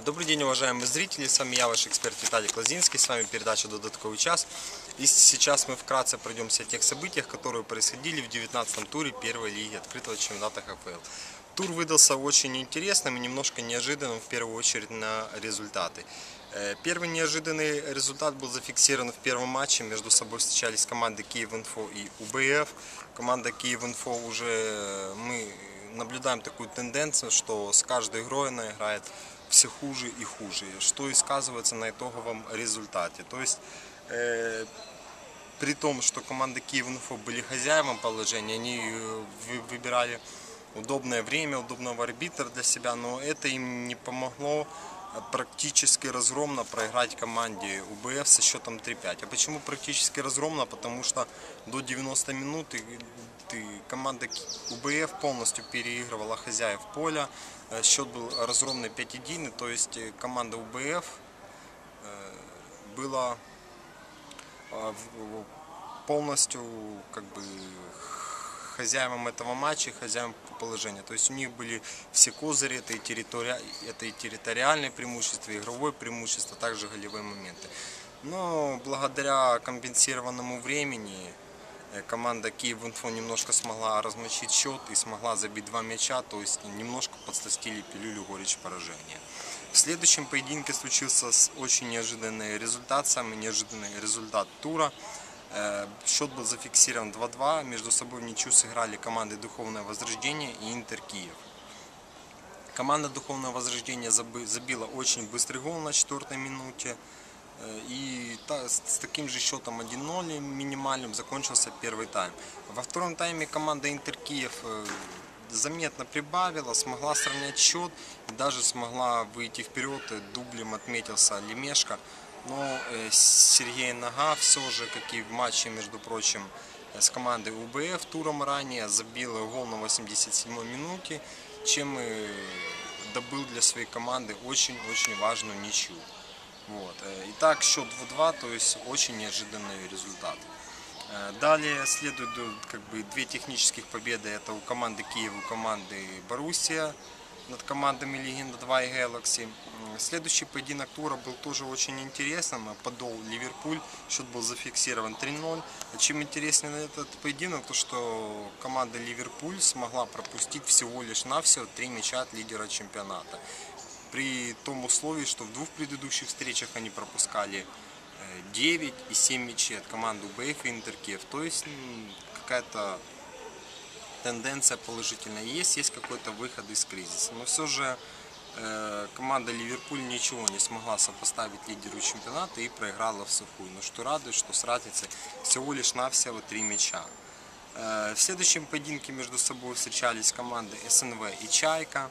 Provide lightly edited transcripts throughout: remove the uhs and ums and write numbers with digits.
Добрый день, уважаемые зрители, с вами я, ваш эксперт Виталий Клазинский, с вами передача «Додатковый час». И сейчас мы вкратце пройдемся о тех событиях, которые происходили в 19-м туре первой лиги открытого чемпионата ХФЛ. Тур выдался очень интересным и немножко неожиданным, в первую очередь, на результаты. Первый неожиданный результат был зафиксирован в первом матче. Между собой встречались команды Киев-Инфо и УБФ. Команда Киев-Инфо уже мы наблюдаем такую тенденцию, что с каждой игрой она играет все хуже и хуже, что и сказывается на итоговом результате. То есть, при том, что команды Киев-Инфо были хозяевами положения, они выбирали удобное время, удобного арбитра для себя, но это им не помогло практически разгромно проиграть команде УБФ со счетом 3-5. А почему практически разгромно? Потому что до 90 минут команда УБФ полностью переигрывала хозяев поля. Счет был разгромный 5-1, то есть команда УБФ была полностью хозяевам этого матча, хозяевам положения. То есть у них были все козыри, это и территориальное преимущество, и игровое преимущество, также голевые моменты. Но благодаря компенсированному времени команда Киев-Инфо немножко смогла размочить счет и смогла забить 2 мяча, то есть немножко подсластили пилюлю горечь поражения. В следующем поединке случился очень неожиданный результат, самый неожиданный результат тура. Счет был зафиксирован 2-2, между собой в ничью сыграли команды Духовное Возрождение и Интер Киев. Команда Духовное Возрождение забила очень быстрый гол на 4-й минуте. И с таким же счетом 1-0 минимальным закончился первый тайм. Во втором тайме команда Интер Киев заметно прибавила, смогла сравнять счет и даже смогла выйти вперед. Дублем отметился Лемешко. Но Сергей Нога все же, как и в матче, между прочим, с командой УБФ туром ранее, забил гол на 87-й минуте, чем добыл для своей команды очень-очень важную ничью. Вот. Итак, счет 2-2, то есть очень неожиданный результат. Далее следуют две технических победы. Это у команды Киев, у команды Боруссия над командами Легенда 2 и Galaxy. Следующий поединок тура был тоже очень интересным. Подол Ливерпуль, счет был зафиксирован 3-0. Чем интереснее этот поединок, то что команда Ливерпуль смогла пропустить всего лишь навсего 3 мяча от лидера чемпионата. При том условии, что в двух предыдущих встречах они пропускали 9 и 7 мячей от команды УБФ и Интер Киев. То есть какая-то тенденция положительная есть какой-то выход из кризиса. Но все же команда Ливерпуль ничего не смогла сопоставить лидеру чемпионата и проиграла в сухую. Но что радует, что с разницей всего лишь навсего 3 мяча. В следующем поединке между собой встречались команды СНВ и Чайка.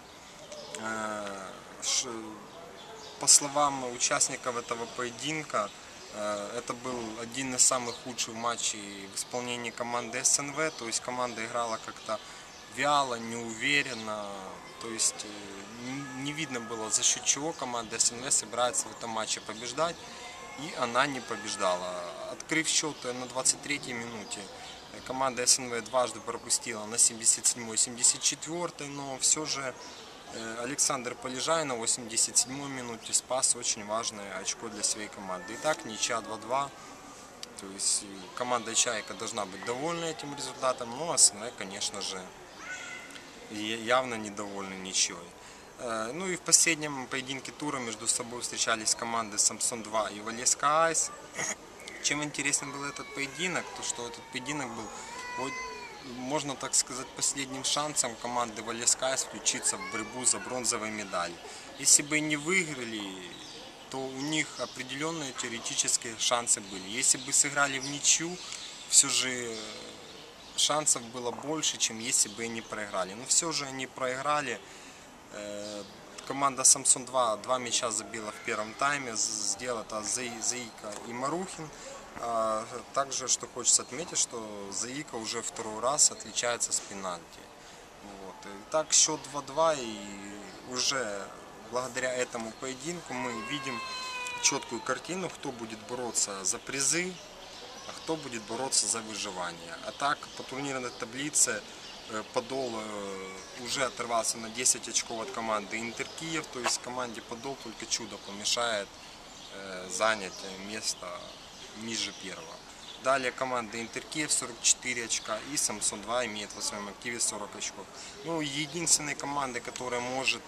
По словам участников этого поединка, это был один из самых худших матчей в исполнении команды СНВ. То есть команда играла как-то вяло, неуверенно. То есть не видно было, за счет чего команда СНВ собирается в этом матче побеждать. И она не побеждала. Открыв счет на 23-й минуте, команда СНВ дважды пропустила на 77-й и 74-й, но все же Александр Полежай на 87-й минуте спас очень важное очко для своей команды. Итак, ничья 2-2. То есть команда Чайка должна быть довольна этим результатом, но СНВ, конечно же, явно недовольны ничьей. Ну и в последнем поединке тура между собой встречались команды Самсон 2 и Валеска Айс. Чем интересен был этот поединок, то что этот поединок был, можно так сказать, последним шансом команды Валеска Айс включиться в борьбу за бронзовые медали. Если бы не выиграли, то у них определенные теоретические шансы были. Если бы сыграли в ничью, все же шансов было больше, чем если бы они проиграли. Но все же они проиграли. Команда Самсон 2 мяча забила в первом тайме, сделал это Заика и Марухин. Также, что хочется отметить, что Заика уже второй раз отличается с пенальти. Вот. Итак, счет 2-2, и уже благодаря этому поединку мы видим четкую картину, кто будет бороться за призы, а кто будет бороться за выживание. А так, по турнирной таблице Подол уже оторвался на 10 очков от команды Интер Киев, то есть команде Подол только чудо помешает занять место ниже первого. Далее команда Интер Киев 44 очка и Самсон 2 имеет в своем активе 40 очков. Ну, единственной командой, которая может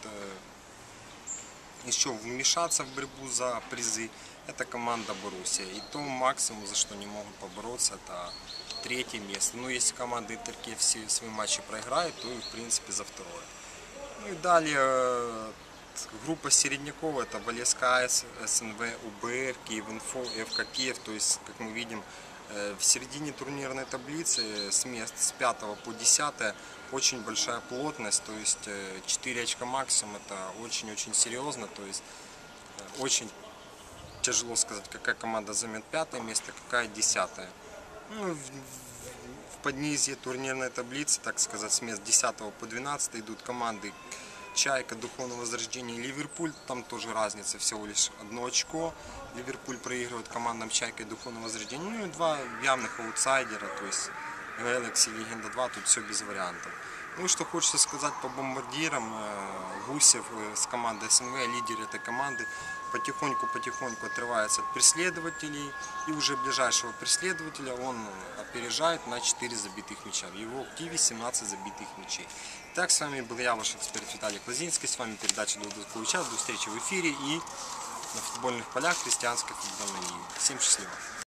еще вмешаться в борьбу за призы, это команда Боруссия. И то максимум, за что не могут побороться, это третье место. Ну, если команда Интер Киев все свои матчи проиграет, то и в принципе за второе. Ну и далее группа середняков, это Валеска, СНВ, УБР, Киевинфо, ФК Киев. То есть, как мы видим, в середине турнирной таблицы с мест с 5 по 10 очень большая плотность, то есть 4 очка максимум, это очень-очень серьезно, то есть очень тяжело сказать, какая команда займет 5 место, какая 10. Ну, в поднизье турнирной таблицы, так сказать, с мест 10 по 12 идут команды Чайка, Духовное Возрождение, Ливерпуль. Там тоже разница всего лишь 1 очко. Ливерпуль проигрывает командам Чайка и Духовное Возрождение. Ну и 2 явных аутсайдера, то есть Galaxy, Легенда 2, тут все без вариантов. Ну и что хочется сказать по бомбардирам. Гусев с командой СНВ, лидер этой команды, потихоньку отрывается от преследователей. И уже ближайшего преследователя он опережает на 4 забитых мяча. В его активе 17 забитых мячей. Так, с вами был я, ваш эксперт Виталий Клазинский. С вами передача «До встречи в эфире» и на футбольных полях христианской футбольной лиги. Всем счастливо!